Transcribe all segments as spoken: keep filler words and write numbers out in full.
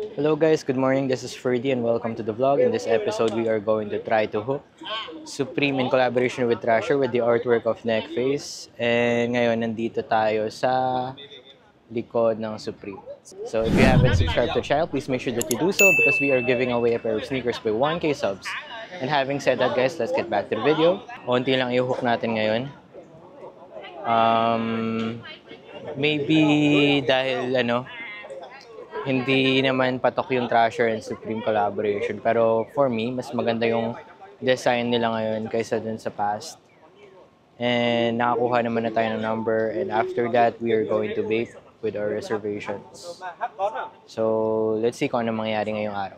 Hello guys, good morning. This is Ferdy and welcome to the vlog. In this episode, we are going to try to hook Supreme in collaboration with Thrasher with the artwork of Neckface. And ngayon, nandito tayo sa likod ng Supreme. So if you haven't subscribed to the channel, please make sure that you do so because we are giving away a pair of sneakers by one K subs. And having said that guys, let's get back to the video. Unti lang i-hook natin ngayon. Um, maybe dahil ano, hindi naman patok yung Thrasher and Supreme collaboration. Pero for me, mas maganda yung design nila ngayon kaysa dun sa past. And nakakuha naman na tayo ng number. And after that, we are going to vape with our reservations. So, let's see kung ano mangyayari ngayong araw.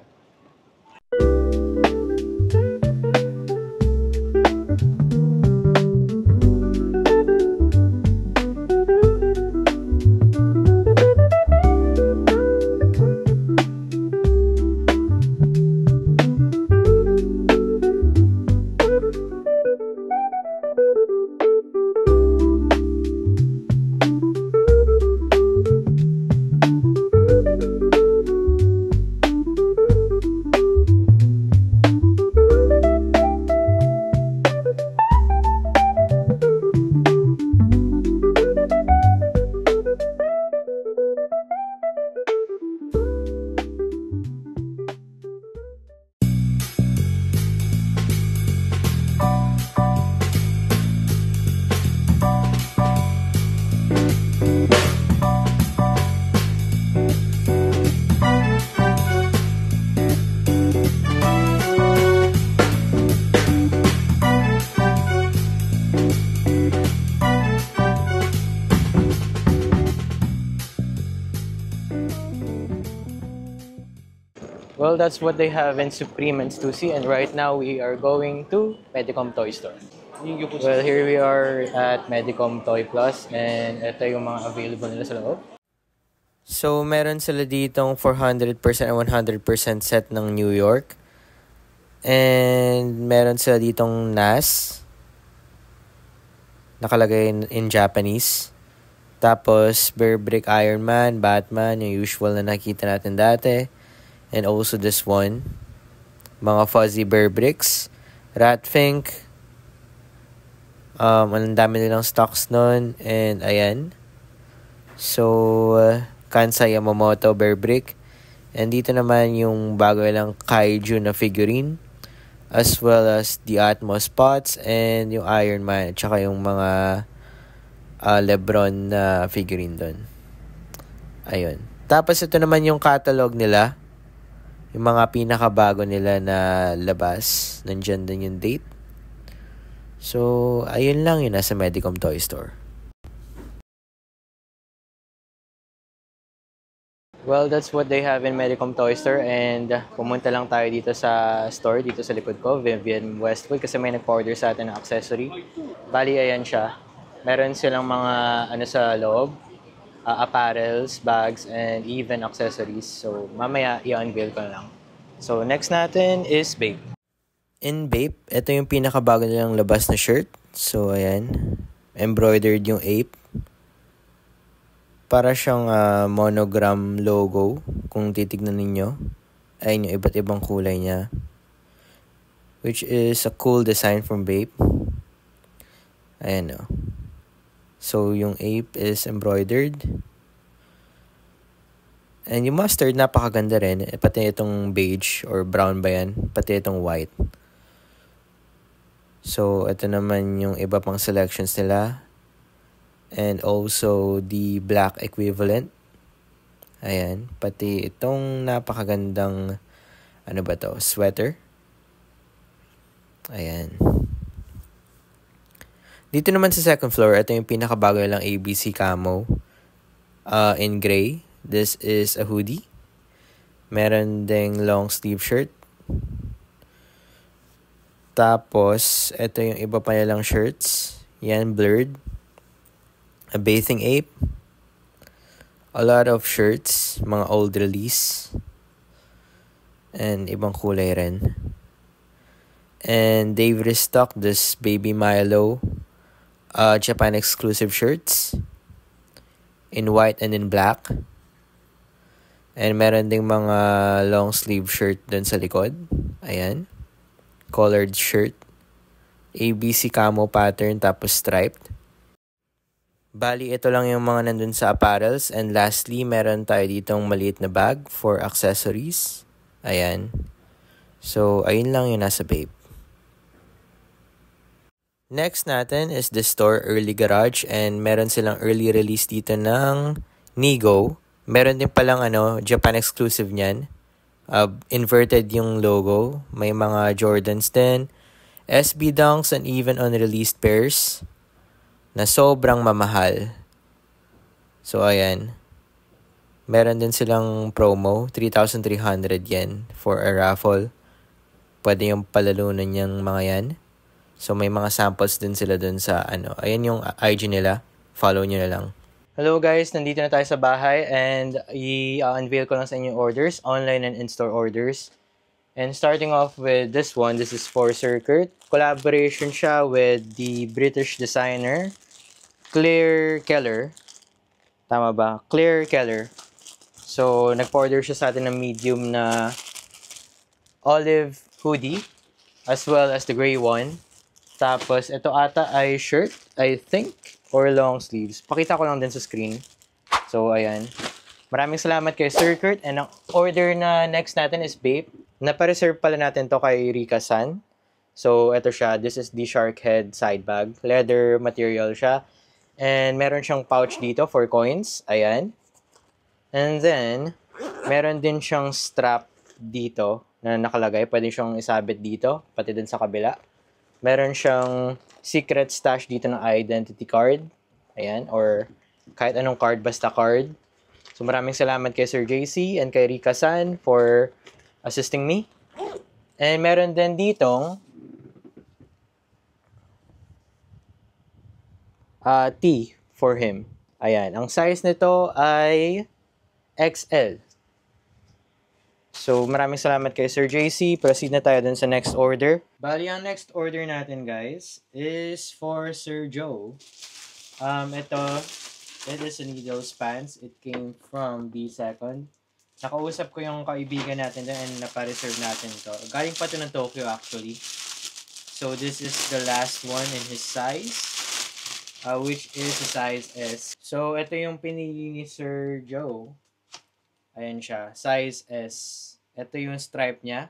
Well, that's what they have in Supreme and Stussy. And right now, we are going to Medicom Toy Store. Well, here we are at Medicom Toy Plus. And ito yung mga available nila sa loob. So, meron sila ditong four hundred percent and one hundred percent set ng New York. And meron sila ditong N A S. Nakalagay in, in Japanese. Tapos, Bear Brick Iron Man, Batman, yung usual na nakita natin dati. And also this one, mga fuzzy Bear Bricks, Ratfink, um, ang dami nilang stocks nun, and ayan. So, uh, Kansai Yamamoto Bear Brick, and dito naman yung bago lang Kaiju na figurine, as well as the Atmos Pots, and yung Iron Man, at saka yung mga uh, Lebron na figurine dun. Ayun. Tapos ito naman yung catalog nila. Yung mga pinakabago nila na labas. Nandyan din yung date. So, ayun lang yun. Nasa Medicom Toy Store. Well, that's what they have in Medicom Toy Store. And uh, pumunta lang tayo dito sa store. Dito sa likod ko. Vivian Westwood. Kasi may nag-order sa atin ng accessory. Bali, ayan siya. Meron silang mga ano sa loob. Uh, apparels, bags, and even accessories. So, mamaya i-unveil ko na lang. So, next natin is Bape. In Bape, ito yung pinakabago nilang labas na shirt. So, ayan. Embroidered yung ape. Para siyang uh, monogram logo. Kung titignan ninyo. Ayan yung iba't ibang kulay niya. Which is a cool design from Bape. Ayan o. So, yung ape is embroidered. And yung mustard, napakaganda rin. Pati itong beige or brown ba yan? Pati itong white. So, ito naman yung iba pang selections nila. And also, the black equivalent. Ayan. Pati itong napakagandang, ano ba to? Sweater. Ayan. Dito naman sa second floor, ito yung pinakabago lang A B C camo uh, in gray. This is a hoodie. Meron ding long sleeve shirt. Tapos, ito yung iba pa nilang shirts. Yan, blurred. A bathing ape. A lot of shirts, mga old release. And ibang kulay rin. And they've restocked this Baby Milo uh, Japan exclusive shirts in white and in black. And meron ding mga long sleeve shirt dun sa likod. Ayan. Colored shirt. A B C camo pattern tapos striped. Bali, ito lang yung mga nandun sa apparels. And lastly, meron tayo ditong maliit na bag for accessories. Ayan. So, ayun lang yung nasa Bape. Next natin is the store Early Garage. And meron silang early release dito ng Nigo. Meron din palang ano, Japan exclusive niyan. Uh, inverted yung logo. May mga Jordans din. S B Dunks and even unreleased pairs na sobrang mamahal. So, ayan. Meron din silang promo. three thousand three hundred yen for a raffle. Pwede yung palalunan niyang mga yan. So, may mga samples din sila dun sa ano. Ayan yung I G nila. Follow nyo na lang. Hello guys, nandito na tayo sa bahay and i-unveil ko lang sa inyo orders, online and in-store orders. And starting off with this one, this is for Sir Kurt. Collaboration siya with the British designer Claire Keller. Tama ba? Claire Keller. So, nag-order siya sa atin ng medium na olive hoodie as well as the gray one. Tapos, ito ata ay shirt, I think, or long sleeves. Pakita ko lang din sa screen. So, ayan. Maraming salamat kay Sir Kurt. And ang order na next natin is Bape. Napa-reserve pala natin to kay Rika-san. So, ito siya. This is the shark head side bag. Leather material siya. And meron siyang pouch dito for coins. Ayan. And then, meron din siyang strap dito na nakalagay. Pwede siyang isabit dito, pati din sa kabila. Meron siyang secret stash dito ng identity card. Ayan, or kahit anong card, basta card. So maraming salamat kay Sir J C and kay Rika-san for assisting me. And meron din ditong uh, T for him. Ayan, ang size nito ay X L. So, maraming salamat kay Sir J C. Proceed na tayo dun sa next order. Bali, ang next order natin, guys, is for Sir Joe. Um, ito, it is a needles pants. It came from B Second. Nakausap ko yung kaibigan natin doon and napa-reserve natin to. Galing pa to ng Tokyo, actually. So, this is the last one in his size, uh, which is the size S. So, ito yung pinili ni Sir Joe. Ayan siya. Size S. Ito yung stripe niya.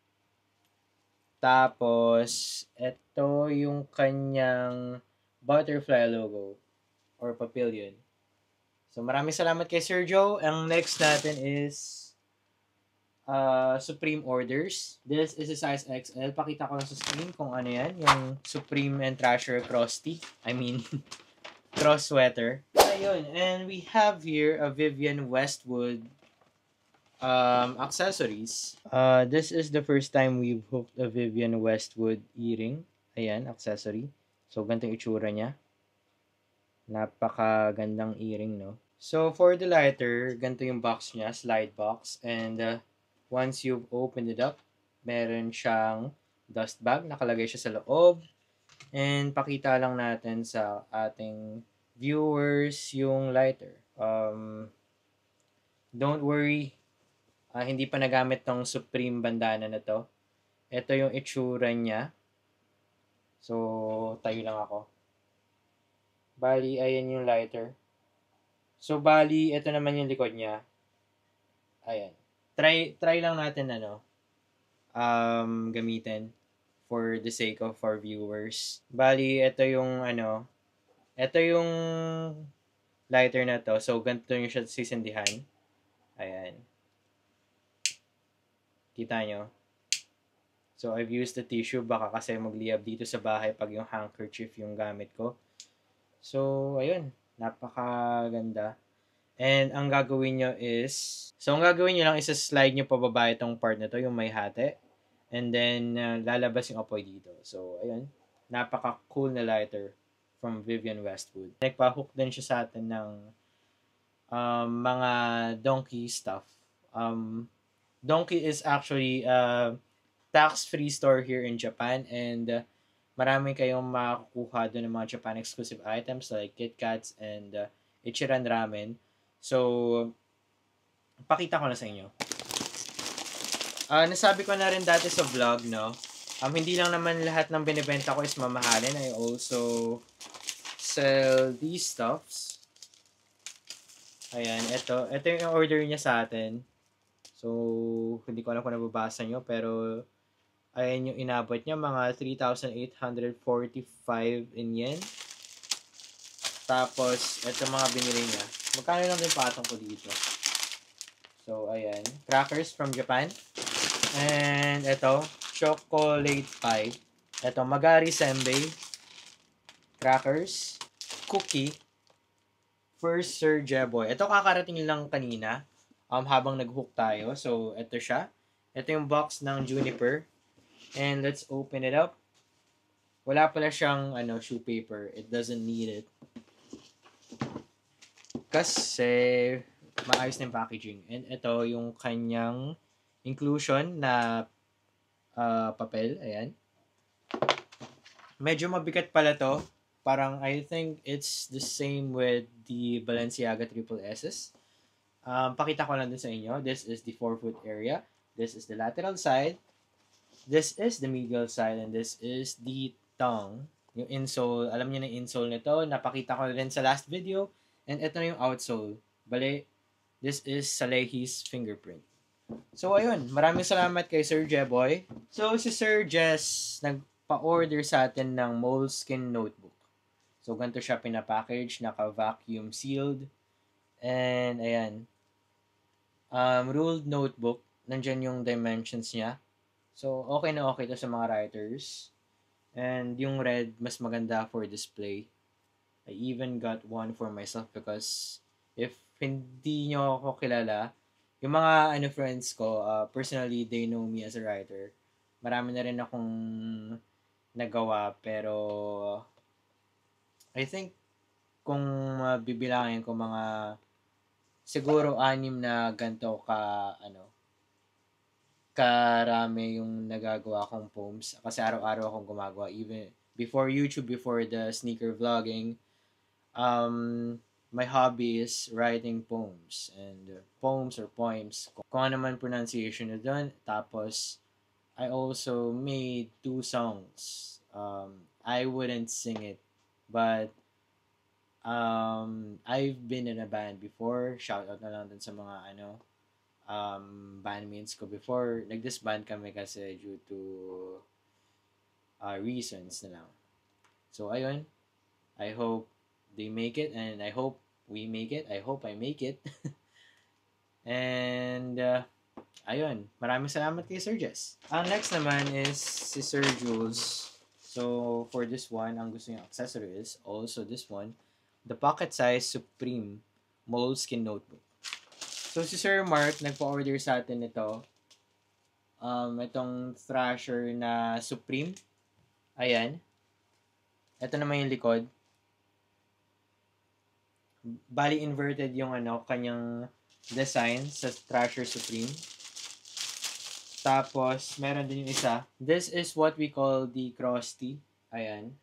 Tapos, ito yung kanyang butterfly logo or papillion. So, maraming salamat kay Sir Joe. Ang next natin is uh, Supreme orders. This is a size X L. Pakita ko lang sa screen kung ano yan. Yung Supreme and Thrasher cross tee. I mean, cross sweater. Ayun. And we have here a Vivienne Westwood Um, accessories. Uh, this is the first time we've hooked a Vivienne Westwood earring. Ayan, accessory. So, ganito yung itsura niya. Napakagandang earring, no? So, for the lighter, ganito yung box niya, slide box. And uh, once you've opened it up, meron siyang dust bag. Nakalagay siya sa loob. And pakita lang natin sa ating viewers yung lighter. Um, don't worry. Uh, hindi pa nagamit tong Supreme bandana na to. Ito yung itsura niya. So, tayo lang ako. Bali, ayan yung lighter. So, bali, ito naman yung likod niya. Ayan. Try, try lang natin, ano, um, gamitin for the sake of our viewers. Bali, ito yung, ano, ito yung lighter na to. So, ganito yung siya sisindihan. Ayan. Kita nyo? So, I've used the tissue. Baka kasi magliyab dito sa bahay pag yung handkerchief yung gamit ko. So, ayun. Napakaganda. And, ang gagawin nyo is... So, ang gagawin nyo lang is slide nyo pababa itong part na to, yung may hati. And then, uh, lalabas yung apoy dito. So, ayun. Napaka-cool na lighter from Vivienne Westwood. Nagpa-hook din siya sa atin ng um, mga donkey stuff. Um... Donkey is actually a tax-free store here in Japan and uh, marami kayong makakuha doon ng mga Japan exclusive items like KitKats and uh, Ichiran Ramen. So, Pakita ko na sa inyo. Uh, nasabi ko na rin dati sa vlog, no? Um, hindi lang naman lahat ng binibenta ko is mamahalin. I also sell these stuffs. Ayan, ito. Ito yung order niya sa atin. So, hindi ko alam kung nababasa nyo, pero ayan yung inabot niya, mga three thousand eight hundred forty-five in yen. Tapos, ito mga binili niya. Magkano lang yung patong ko dito? So, ayan. Crackers from Japan. And ito, chocolate pie. Ito, Magari Senbei. Crackers. Cookie. First Sir Jeboy. Ito kakarating lang kanina. Um, habang nag-hook tayo. So, ito siya. Ito yung box ng Juniper. And let's open it up. Wala pala siyang ano, shoe paper. It doesn't need it. Kasi maayos na yung packaging. And ito yung kanyang inclusion na uh, papel. Ayan. Medyo mabigat pala to. Parang I think it's the same with the Balenciaga Triple S's. Um, pakita ko lang din sa inyo. This is the forefoot area. This is the lateral side. This is the medial side. And this is the tongue. Yung insole. Alam niyo na yung insole nito. Napakita ko rin sa last video. And ito na yung outsole. Bale, this is Salehi's fingerprint. So, ayun. Maraming salamat kay Sir Jeboy. So, si Sir Jess nagpa-order sa atin ng Moleskine notebook. So, ganito siya pinapackage. Naka-vacuum sealed. And, ayan. Um, ruled notebook. Nandyan yung dimensions niya. So, okay na okay to sa mga writers. And yung red, mas maganda for display. I even got one for myself because if hindi nyo ako kilala, yung mga ano friends ko, uh, personally, they know me as a writer. Marami na rin akong nagawa, pero I think kung uh, bibilangin ko mga siguro anim na ganito ka ano karami yung nagagawa kong poems kasi araw-araw akong gumagawa even before YouTube, before the sneaker vlogging. Um, my hobby is writing poems and uh, poems or poems kung ano man pronunciation na doon. Tapos I also made two songs. Um, I wouldn't sing it, but um, I've been in a band before. Shout out na lang dun sa mga ano um, bandmates ko before. Nag-disband kami kasi due to uh, reasons na lang. So, ayun. I hope they make it and I hope we make it. I hope I make it. And, uh, ayun. Maraming salamat kay Sir Jess. Ang next naman is si Sir Jules. So, for this one, ang gusto niyang accessory is also this one. The pocket size Supreme Moleskine notebook. So, si Sir Mark, nagpa-order sa atin nito. Um, itong Thrasher na Supreme. Ayan. Ito naman yung likod. Bali, inverted yung ano, kanyang design sa Thrasher Supreme. Tapos, meron din yung isa. This is what we call the cross T. Ayan.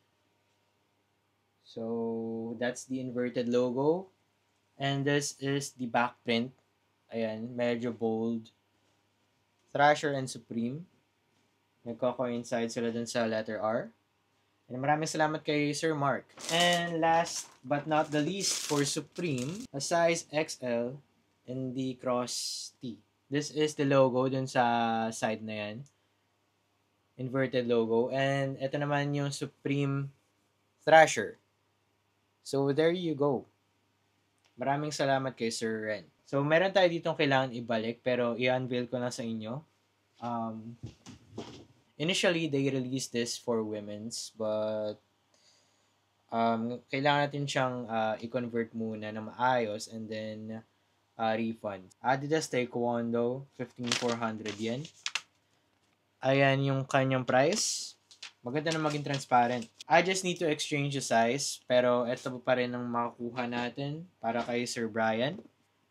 So, that's the inverted logo. And this is the back print. Ayan, medyo bold. Thrasher and Supreme. Nagko-coincide sila dun sa letter R. And maraming salamat kay Sir Mark. And last but not the least for Supreme, a size X L in the cross T. This is the logo dun sa side na yan. Inverted logo. And ito naman yung Supreme Thrasher. So, there you go. Maraming salamat kay Sir Ren. So, meron tayo ditong kailangan ibalik, pero i-unveil ko na sa inyo. Um, initially, they released this for women's, but um, kailangan natin siyang uh, i-convert muna na maayos and then uh, refund. Adidas Taekwondo, fifteen thousand four hundred yen. Ayan yung kanyang price. Maganda na maging transparent. I just need to exchange the size. Pero ito pa rin ang makakuha natin para kay Sir Brian.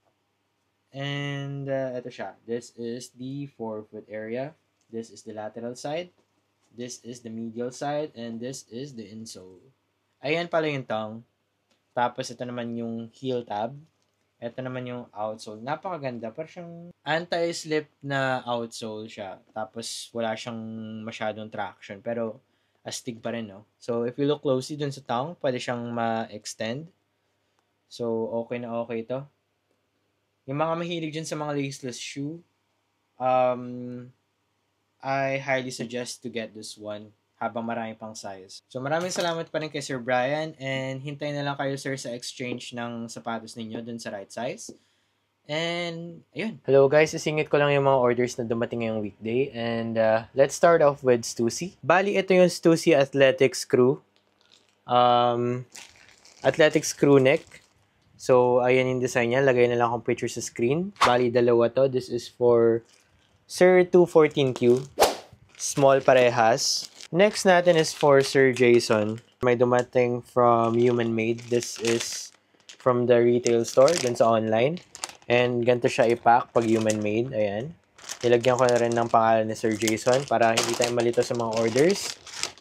And uh, ito siya. This is the forefoot area. This is the lateral side. This is the medial side. And this is the insole. Ayan pala yung tongue. Tapos ito naman yung heel tab. Ito naman yung outsole. Napakaganda. Parang siyang anti-slip na outsole siya. Tapos, wala siyang masyadong traction. Pero, astig pa rin, no? So, if you look closely dun sa tongue, pwede siyang ma-extend. So, okay na okay to. Yung mga mahilig dyan sa mga laceless shoe, um, I highly suggest to get this one habang marami pang size. So maraming salamat pa rin kay Sir Brian and hintayin na lang kayo sir sa exchange ng sapatos ninyo dun sa right size. And ayun. Hello guys, isingit ko lang yung mga orders na dumating ngayong weekday and uh, let's start off with Stussy. Bali, ito yung Stussy Athletic Screw. Um, Athletic Screw Neck. So, ayan yung design niya. Lagay na lang akong picture sa screen. Bali, dalawa to. This is for Sir two fourteen Q. Small parehas. Next natin is for Sir Jason. May dumating from Human Made. This is from the retail store, dun sa online. And ganito siya i-pack pag Human Made. Ayan. Nilagyan ko na rin ng pangalan ni Sir Jason para hindi tayo malito sa mga orders.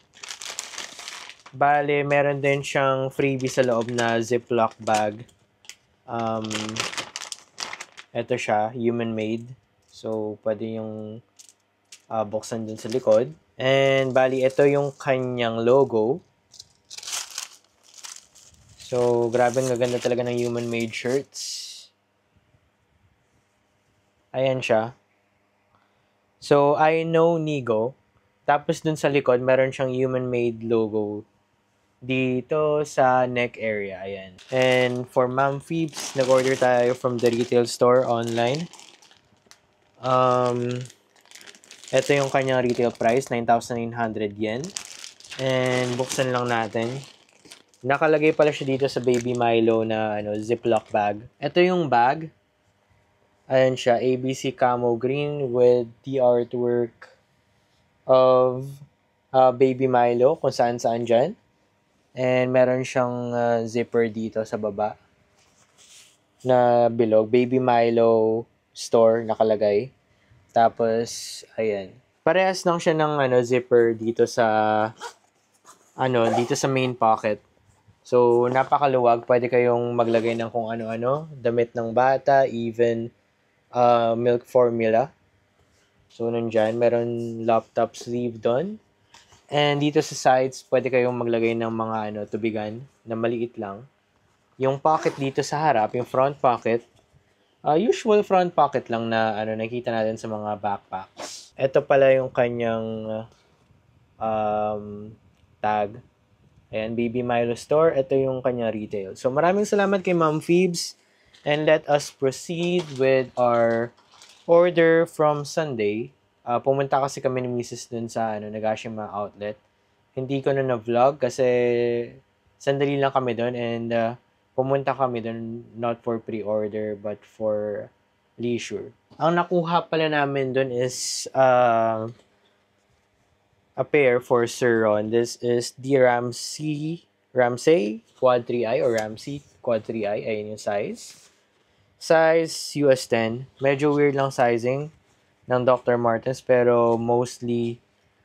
Bale, meron din siyang freebie sa loob na Ziploc bag. Um, ito siya, Human Made. So, pwede yung uh, buksan dun sa likod. And, bali, ito yung kanyang logo. So, grabe ang gaganda talaga ng Human Made shirts. Ayan siya. So, I know Nigo. Tapos, dun sa likod, meron siyang Human Made logo dito sa neck area. Ayan. And for Ma'am Phoebes, nag-order tayo from the retail store online. Um, ito yung kanyang retail price, nine thousand nine hundred yen. And buksan lang natin. Nakalagay pala siya dito sa Baby Milo na ano, Ziploc bag. Ito yung bag. Ayan siya, A B C Camo Green with the artwork of uh, Baby Milo, kung saan-saan dyan. And meron siyang uh, zipper dito sa baba na bilog. Baby Milo store nakalagay. Tapos, ayan. Parehas lang siya ng ano, zipper dito sa ano, dito sa main pocket. So, napakaluwag. Pwede kayong maglagay ng kung ano-ano. Damit ng bata, even uh, milk formula. So, nandyan. Meron laptop sleeve doon. And dito sa sides, pwede kayong maglagay ng mga ano, tubigan na maliit lang. Yung pocket dito sa harap, yung front pocket, uh, usual front pocket lang na ano, nakita natin sa mga backpacks. Ito pala yung kanyang um, tag. Ayan, Baby Milo Store. Ito yung kanyang retail. So maraming salamat kay Ma'am Phoebes. And let us proceed with our order from Sunday. Uh, pumunta kasi kami ni Missus dun sa ano, Nagashima outlet. Hindi ko na na-vlog kasi sandali lang kami dun and uh, pumunta kami dun not for pre-order but for leisure. Ang nakuha pala namin dun is uh, a pair for Sir Ron. This is the Ramsey, Ramsey Quad three i or Ramsey Quad three i. Ayun yung size. Size U S ten. Medyo weird lang sizing ng Doctor Martens pero mostly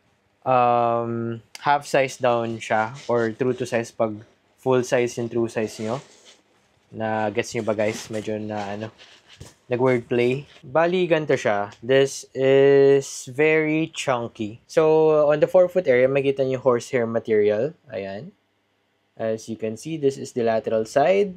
um, half size down siya or true to size pag full size yung true size nyo. Na gets nyo ba guys? Medyo na ano, nag-wordplay. Bali, ganito siya. This is very chunky. So, on the forefoot area, makita nyo horsehair material. Ayan. As you can see, this is the lateral side.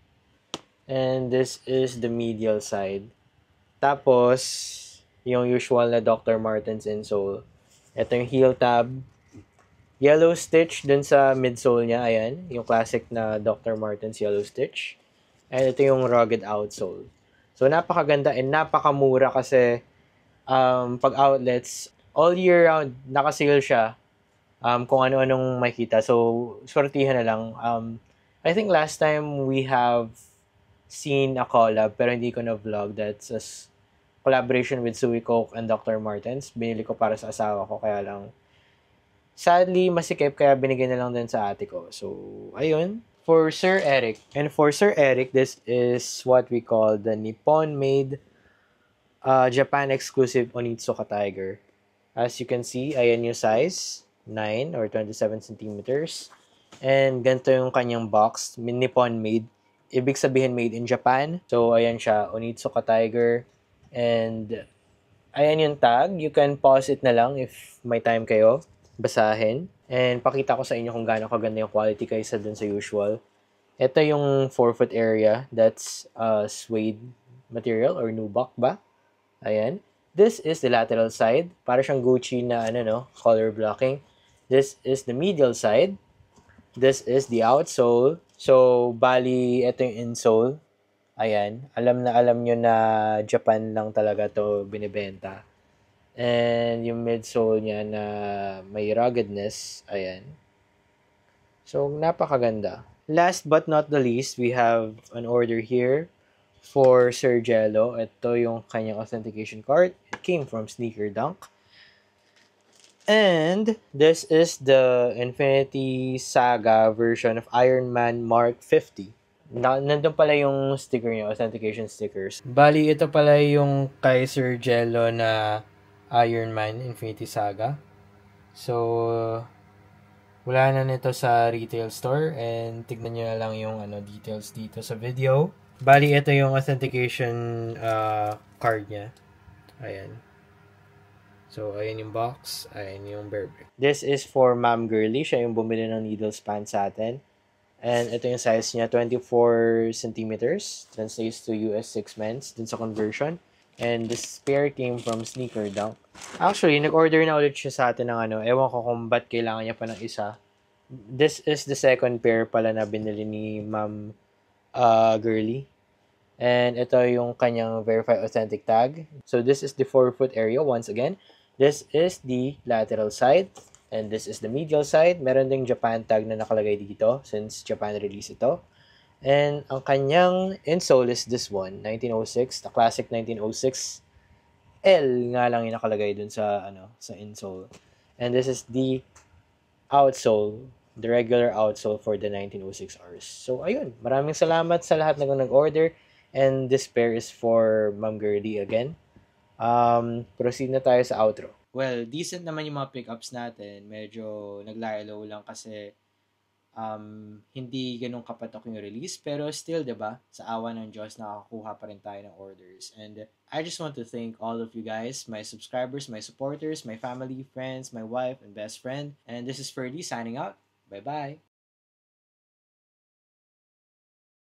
And this is the medial side. Tapos, yung usual na Doctor Martens insole. Ito yung heel tab. Yellow stitch dun sa midsole niya. Ayan. Yung classic na Doctor Martens yellow stitch. And ito yung rugged outsole. So, napakaganda and napakamura kasi um, pag outlets, all year round, nakasale siya. Um, kung ano-anong makita. So, swertihan na lang. Um, I think last time we have seen a collab pero hindi ko na vlog. That's a collaboration with Suey Coke and Doctor Martens. Binili ko para sa asawa ko kaya lang sadly masikip kaya binigay na lang din sa ate ko. So, ayun. For Sir Eric. And for Sir Eric, this is what we call the Nippon-made uh, Japan exclusive Onitsuka Tiger. As you can see, ayan yung size. nine or twenty-seven centimeters. And ganito yung kanyang box. Nippon-made. ibig sabihin made in Japan. So, ayan siya, Onitsuka Tiger. And, ayan yung tag. You can pause it na lang if may time kayo. Basahin. And, pakita ko sa inyo kung gaano kaganda yung quality kaysa dun sa usual. Ito yung forefoot area. That's uh, suede material or nubuck ba? Ayan. This is the lateral side. Para siyang Gucci na ano no, color blocking. This is the medial side. This is the outsole. So, bali, ito yung insole. Ayan. Alam na alam nyo na Japan lang talaga to binibenta. And yung midsole niya na may ruggedness. Ayan. So, napakaganda. Last but not the least, we have an order here for Sir Jello. Ito yung kanyang authentication card. It came from Sneaker Dunk. And this is the Infinity Saga version of Iron Man Mark fifty. Na, nandun pala yung sticker niya, authentication stickers. Bali, ito pala yung kay Sir Jello na Iron Man Infinity Saga. So, wala na nito sa retail store and tignan nyo na lang yung ano, details dito sa video. Bali, ito yung authentication uh, card niya. Ayan. So, ayan yung box. Ayan yung bear brick. This is for Ma'am Girly. Siya yung bumili ng needles pants sa atin. And ito yung size niya, twenty-four centimeters. Translates to U S six men's dun sa conversion. And this pair came from Sneaker Dunk. Actually, nag-order na ulit siya sa atin ng ano. Ewan ko kung ba't kailangan niya pa ng isa. This is the second pair pala na binili ni Ma'am uh, Girly. And ito yung kanyang verified authentic tag. So this is the forefoot area once again. This is the lateral side. And this is the medial side. Meron ding Japan tag na nakalagay dito since Japan released ito. And ang kanyang insole is this one, nineteen oh six. The classic nineteen oh six. L nga lang yung nakalagay dun sa, ano, sa insole. And this is the outsole. The regular outsole for the nineteen oh six Rs. So, ayun. Maraming salamat sa lahat na nag-order. And this pair is for Ma'am Girly again. Um, proceed na tayo sa outro. Well, decent naman yung mga pickups natin. Medyo naglayalo lang kasi um, hindi ganun kapatok yung release. Pero still, diba, sa awa ng Diyos, nakakakuha pa rin tayo ng orders. And I just want to thank all of you guys, my subscribers, my supporters, my family, friends, my wife, and best friend. And this is Ferdy signing out. Bye-bye.